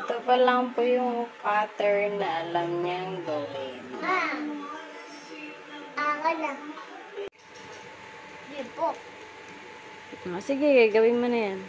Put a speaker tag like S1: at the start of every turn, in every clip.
S1: Ito pa lang po yung pattern na alam niyang gawin.
S2: Na. Hindi po.
S1: Sige, gawin mo na yan.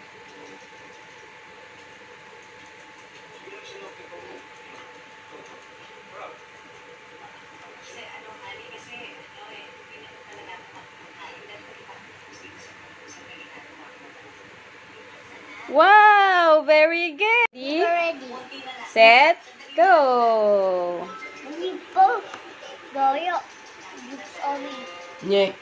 S1: Wow! Very good!
S2: Ready.
S1: Set, go!
S2: Hindi po. Goyo. It's only.
S1: Nyek.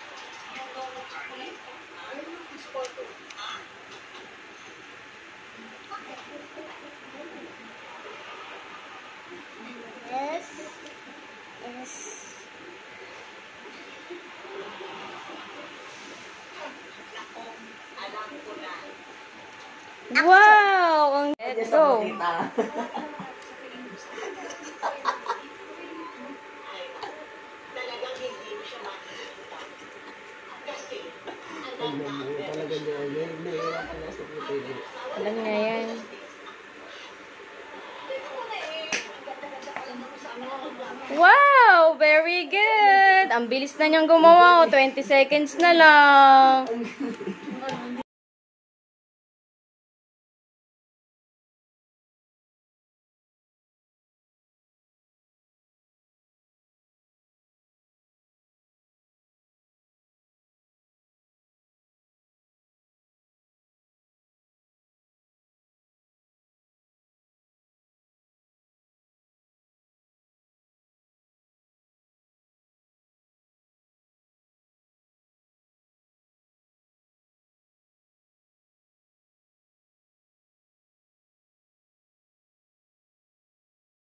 S2: Yes. Yes.
S1: Wow! Let's go! Alam niya yan. Wow! Very good! Ang bilis na niyang gumawa. 20 seconds na lang.